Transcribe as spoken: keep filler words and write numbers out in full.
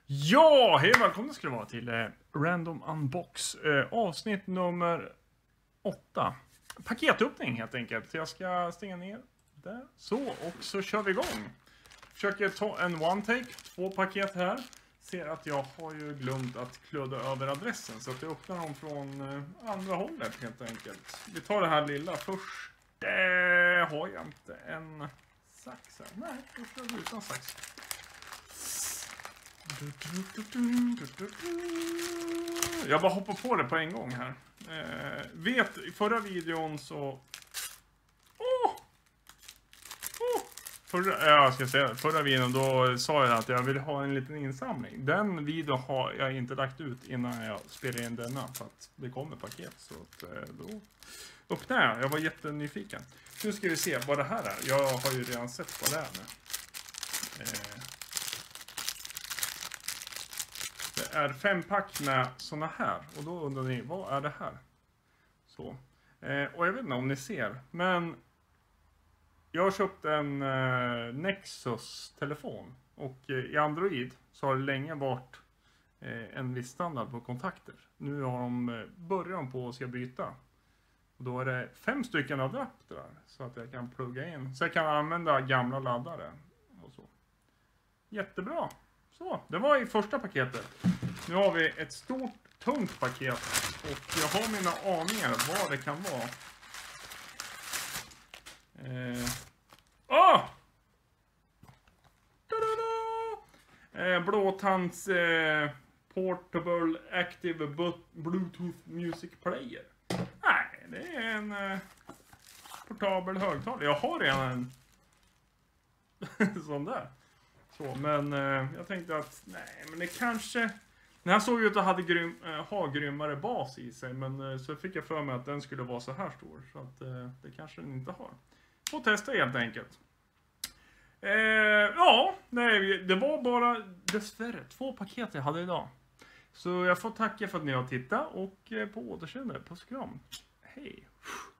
Ja, hej och välkomna ska det vara till eh, Random Unbox. Eh, avsnitt nummer åtta. Paketöppning helt enkelt. Jag ska stänga ner där. Så, och så kör vi igång. Försöker ta en one-take. Två paket här. Ser att jag har ju glömt att klöda över adressen. Så att jag öppnar dem från eh, andra hållet helt enkelt. Vi tar det här lilla först. Eh, har jag inte en sax här? Nej, jag kör utan sax. Jag bara hoppar på det på en gång här. Eh, vet, i förra videon så... Åh! Åh! Förra, jag ska säga, förra videon då sa jag att jag ville ha en liten insamling. Den videon har jag inte lagt ut innan jag spelar in denna. För att det kommer paket. Så att, då öppnar jag. Jag var jättenyfiken. Nu ska vi se vad det här är. Jag har ju redan sett vad det är nu. Eh, Det är fem pack med såna här. Och då undrar ni, vad är det här? Så. Eh, och jag vet inte om ni ser. Men jag har köpt en eh, Nexus-telefon. Och eh, i Android så har det länge varit eh, en viss standard på kontakter. Nu har de eh, början på att ska byta. Och då är det fem stycken adaptrar. Så att jag kan plugga in. Så jag kan använda gamla laddare. Och så. Jättebra. Så, det var i första paketet. Nu har vi ett stort, tungt paket. Och jag har mina aningar vad det kan vara. Eh. Åh! Eh, Blåtands eh, Portable Active Bluetooth Music Player. Nej, det är en eh, portabel högtalare. Jag har redan en sån där. Så, men eh, jag tänkte att nej, men det kanske... Den här såg ju ut att hade grym, eh, ha grymmare bas i sig. Men eh, så fick jag för mig att den skulle vara så här stor. Så att eh, det kanske den inte har. Får testa helt enkelt. Eh, ja, nej, det var bara dessvärre två paket jag hade idag. Så jag får tacka för att ni har tittat. Och eh, på återseende. Puss och kram. Hej.